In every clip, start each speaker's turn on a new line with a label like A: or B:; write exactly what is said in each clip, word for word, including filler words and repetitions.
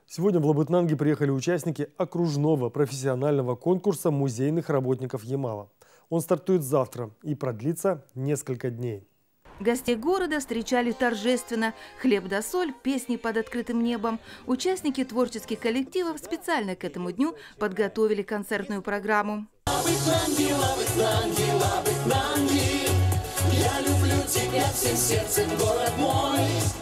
A: Сегодня в Лабытнанги приехали участники окружного профессионального конкурса музейных работников Ямала. Он стартует завтра и продлится несколько дней.
B: Гостей города встречали торжественно. Хлеб да соль, песни под открытым небом. Участники творческих коллективов специально к этому дню подготовили концертную программу.
C: Лабытнанги, Лабытнанги, Лабытнанги, я люблю тебя всем сердцем, город мой.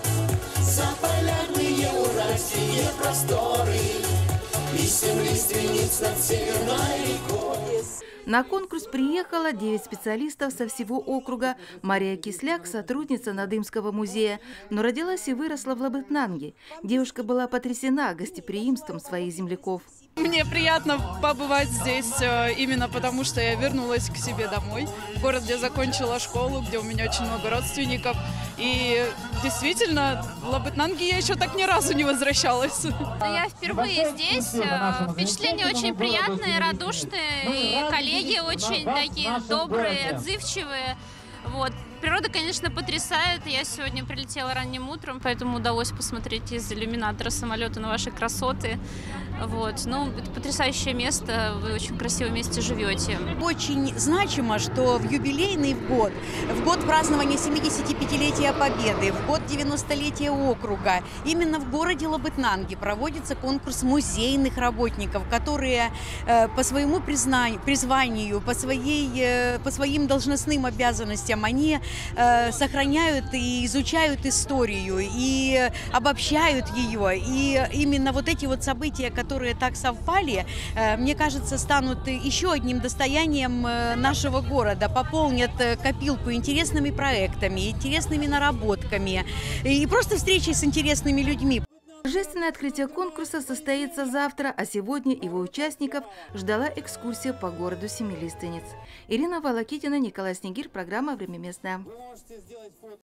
C: Заполярные уральские просторы, песен лиственниц над северной рекой.
B: На конкурс приехало девять специалистов со всего округа. Мария Кисляк – сотрудница Надымского музея, но родилась и выросла в Лабытнанге. Девушка была потрясена гостеприимством своих земляков.
D: Мне приятно побывать здесь именно потому, что я вернулась к себе домой, в город, где закончила школу, где у меня очень много родственников. И действительно, в Лабытнанги я еще так ни разу не возвращалась.
E: Я впервые здесь. Впечатления очень приятные, радушные. И коллеги очень такие добрые, отзывчивые. Вот. Природа, конечно, потрясает. Я сегодня прилетела ранним утром, поэтому удалось посмотреть из иллюминатора самолета на ваши красоты. Вот. Ну, это потрясающее место, вы в очень красивом месте живете.
F: Очень значимо, что в юбилейный год, в год празднования семидесятипятилетия Победы, в год девяностолетия округа, именно в городе Лабытнанги проводится конкурс музейных работников, которые э, по своему признанию, призванию, по, своей, э, по своим должностным обязанностям, они э, сохраняют и изучают историю, и обобщают ее. И именно вот эти вот события, которые так совпали, мне кажется, станут еще одним достоянием нашего города, пополнят копилку интересными проектами, интересными наработками и просто встречей с интересными людьми.
B: Торжественное открытие конкурса состоится завтра, а сегодня его участников ждала экскурсия по городу Семилиственниц. Ирина Волокитина, Николай Снегирь, программа «Время местное».